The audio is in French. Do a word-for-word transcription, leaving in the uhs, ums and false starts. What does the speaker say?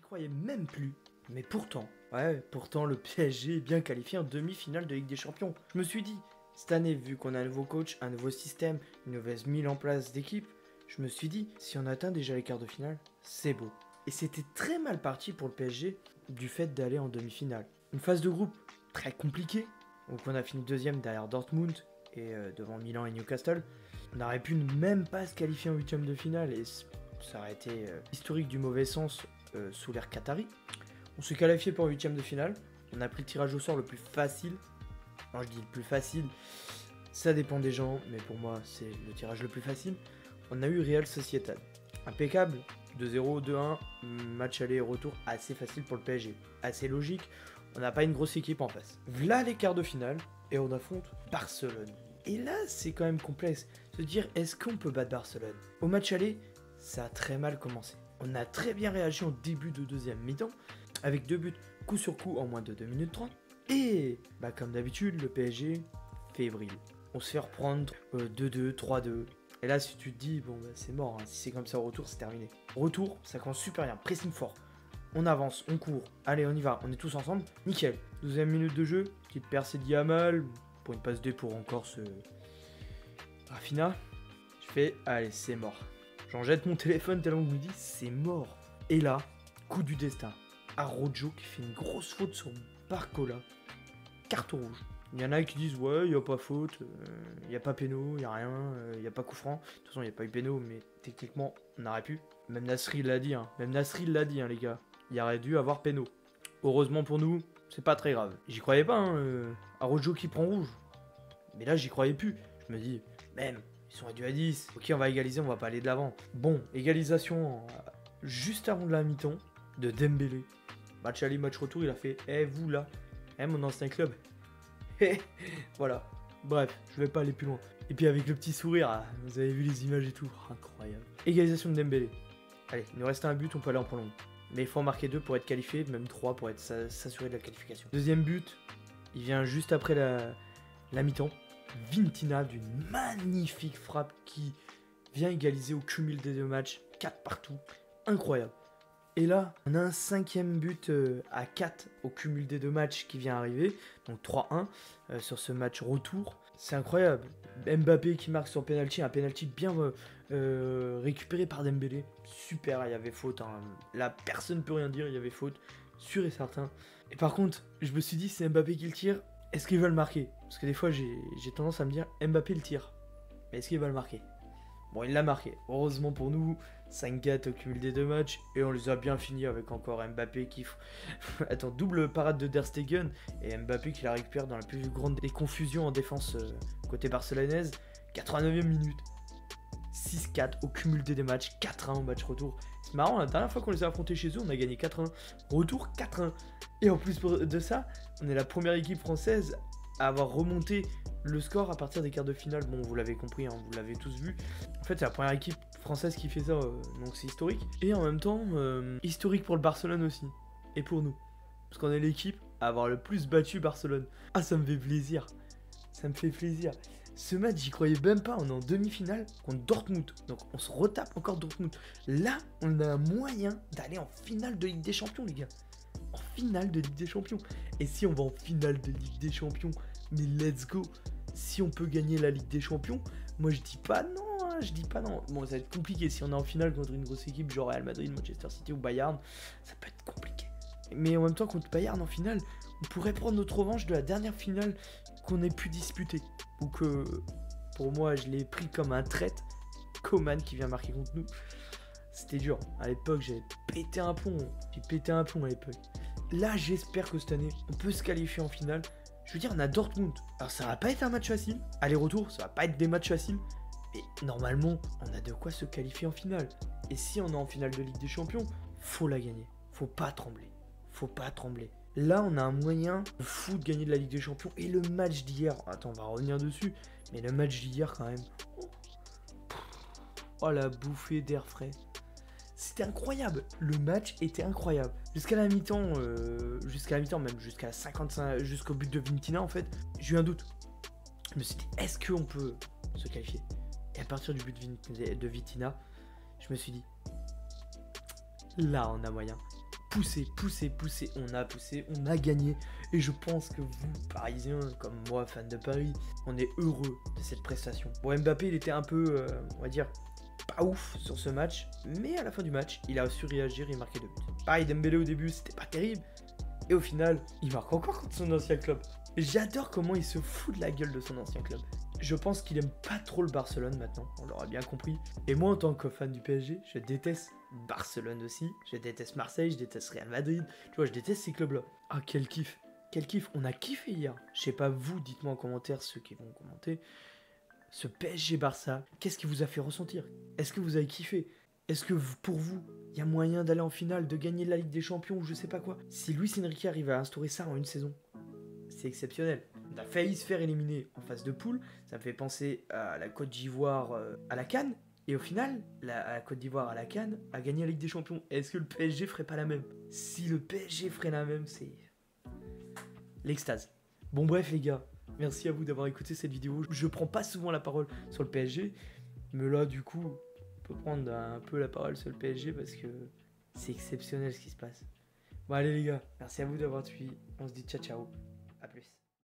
croyais même plus. Mais pourtant, ouais, pourtant le P S G est bien qualifié en demi-finale de Ligue des Champions. Je me suis dit, cette année, vu qu'on a un nouveau coach, un nouveau système, une nouvelle mise en place d'équipe, je me suis dit, si on atteint déjà les quarts de finale, c'est beau. Et c'était très mal parti pour le P S G du fait d'aller en demi-finale. Une phase de groupe très compliquée, donc on a fini deuxième derrière Dortmund et euh, devant Milan et Newcastle. On aurait pu même pas se qualifier en huitième de finale et ça aurait été euh, historique du mauvais sens euh, sous l'ère Qatari. On s'est qualifié pour huitième de finale. On a pris le tirage au sort le plus facile. Non, je dis le plus facile, ça dépend des gens, mais pour moi, c'est le tirage le plus facile. On a eu Real Sociedad. Impeccable, deux zéro, deux un, match aller et retour assez facile pour le P S G. Assez logique, on n'a pas une grosse équipe en face. Voilà les quarts de finale, et on affronte Barcelone. Et là, c'est quand même complexe. Se dire, est-ce qu'on peut battre Barcelone? Au match aller, ça a très mal commencé. On a très bien réagi en début de deuxième mi-temps, avec deux buts coup sur coup en moins de deux minutes trente. Et, bah comme d'habitude, le P S G, fébrile. On se fait reprendre euh, deux deux, trois deux. Et là, si tu te dis, bon, bah, c'est mort, hein. Si c'est comme ça au retour, c'est terminé. Retour, ça commence super bien, pressing fort. On avance, on court, allez, on y va, on est tous ensemble, nickel. douzième minute de jeu, petite percée de Yamal, pour une passe D pour encore ce... Rafinha. Je fais, allez, c'est mort. J'en jette mon téléphone tellement que je me dis, c'est mort. Et là, coup du destin. Araujo qui fait une grosse faute sur Barcola. Carton rouge. Il y en a qui disent ouais, il n'y a pas faute, il euh, n'y a pas péno, il n'y a rien, il euh, n'y a pas coup franc. De toute façon, il n'y a pas eu péno, mais techniquement, on aurait pu. Même Nasri l'a dit, hein. Même Nasri l'a dit, hein, les gars. Il aurait dû avoir péno. Heureusement pour nous, c'est pas très grave. J'y croyais pas, hein. Euh, Araujo qui prend rouge. Mais là, j'y croyais plus. Je me dis, même, ils sont réduits à dix. Ok, on va égaliser, on va pas aller de l'avant. Bon, égalisation euh, juste avant de la mi-temps de Dembélé. Match aller, match retour, il a fait, eh, vous là, eh, mon ancien club. Voilà, bref, je vais pas aller plus loin. Et puis avec le petit sourire, ah, vous avez vu les images et tout, incroyable. Égalisation de Dembélé. Allez, il nous reste un but, on peut aller en prolongue. Mais il faut en marquer deux pour être qualifié, même trois pour être s'assurer de la qualification. Deuxième but, il vient juste après la, la mi-temps. Vitinha d'une magnifique frappe qui vient égaliser au cumul des deux matchs, quatre partout, incroyable. Et là, on a un cinquième but euh, à quatre au cumul des deux matchs qui vient arriver. Donc trois un euh, sur ce match retour. C'est incroyable. Mbappé qui marque son penalty. Un penalty bien euh, euh, récupéré par Dembélé. Super, il y avait faute. Hein. Là, personne ne peut rien dire. Il y avait faute. Sûr et certain. Et par contre, je me suis dit, c'est Mbappé qui le tire. Est-ce qu'il va le marquer? Parce que des fois, j'ai tendance à me dire, Mbappé le tire. Mais est-ce qu'il va le marquer? Bon, il l'a marqué. Heureusement pour nous, cinq quatre au cumul des deux matchs. Et on les a bien finis avec encore Mbappé qui... Attends, double parade de Der Stegen. Et Mbappé qui la récupère dans la plus grande des confusions en défense euh, côté barcelonaise. quatre-vingt-neuvième minute. six quatre au cumul des deux matchs. quatre un au match retour. C'est marrant, la dernière fois qu'on les a affrontés chez eux, on a gagné quatre un. Retour quatre un. Et en plus de ça, on est la première équipe française à avoir remonté le score à partir des quarts de finale. Bon, vous l'avez compris, hein, vous l'avez tous vu. En fait, c'est la première équipe française qui fait ça, euh, donc c'est historique. Et en même temps, euh, historique pour le Barcelone aussi. Et pour nous. Parce qu'on est l'équipe à avoir le plus battu Barcelone. Ah, ça me fait plaisir. Ça me fait plaisir. Ce match, j'y croyais même pas. On est en demi-finale contre Dortmund. Donc, on se retape encore Dortmund. Là, on a un moyen d'aller en finale de Ligue des Champions, les gars. En finale de Ligue des Champions. Et si on va en finale de Ligue des Champions, mais let's go. Si on peut gagner la Ligue des Champions, moi je dis pas non, hein, je dis pas non. Bon, ça va être compliqué si on est en finale contre une grosse équipe genre Real Madrid, Manchester City ou Bayern, ça peut être compliqué. Mais en même temps, contre Bayern en finale, on pourrait prendre notre revanche de la dernière finale qu'on ait pu disputer. Ou que, pour moi, je l'ai pris comme un traître. Coman qui vient marquer contre nous. C'était dur. À l'époque, j'avais pété un pont. J'ai pété un pont à l'époque. Là, j'espère que cette année, on peut se qualifier en finale. Je veux dire, on a Dortmund. Alors, ça va pas être un match facile. Aller-retour, ça va pas être des matchs faciles. Mais normalement, on a de quoi se qualifier en finale. Et si on est en finale de Ligue des Champions, faut la gagner. Faut pas trembler. Faut pas trembler. Là, on a un moyen de fou de gagner de la Ligue des Champions. Et le match d'hier, attends, on va revenir dessus. Mais le match d'hier, quand même. Oh, la bouffée d'air frais. C'était incroyable. Le match était incroyable. Jusqu'à la mi-temps, euh, jusqu'à la mi-temps, même jusqu'à la cinquante-cinq, jusqu'au but de Vitinha, en fait, j'ai eu un doute. Je me suis dit, est-ce qu'on peut se qualifier? Et à partir du but de Vitinha, je me suis dit, là, on a moyen. poussé, poussé, poussé. On a poussé, on a gagné. Et je pense que vous, Parisiens, comme moi, fans de Paris, on est heureux de cette prestation. Bon, Mbappé, il était un peu, euh, on va dire, pas ouf sur ce match. Mais à la fin du match, il a su réagir et marquer deux buts. Pareil, Dembélé au début, c'était pas terrible. Et au final, il marque encore contre son ancien club. J'adore comment il se fout de la gueule de son ancien club. Je pense qu'il aime pas trop le Barcelone maintenant, on l'aura bien compris. Et moi, en tant que fan du P S G, je déteste Barcelone aussi. Je déteste Marseille, je déteste Real Madrid. Tu vois, je déteste ces clubs-là. Ah, quel kiff. Quel kiff. On a kiffé hier. Je sais pas vous, dites-moi en commentaire ceux qui vont commenter. Ce P S G Barça, qu'est-ce qui vous a fait ressentir? Est-ce que vous avez kiffé? Est-ce que vous, pour vous, il y a moyen d'aller en finale, de gagner la Ligue des Champions ou je sais pas quoi? Si Luis Enrique arrive à instaurer ça en une saison, c'est exceptionnel. On a failli se faire éliminer en phase de poule. Ça me fait penser à la Côte d'Ivoire euh, à la CAN. Et au final, la, la Côte d'Ivoire à la CAN a gagné la Ligue des Champions. Est-ce que le P S G ferait pas la même? Si le P S G ferait la même, c'est l'extase. Bon bref les gars, merci à vous d'avoir écouté cette vidéo. Je prends pas souvent la parole sur le P S G, mais là du coup, on peut prendre un peu la parole sur le P S G parce que c'est exceptionnel ce qui se passe. Bon allez les gars, merci à vous d'avoir suivi. On se dit ciao ciao.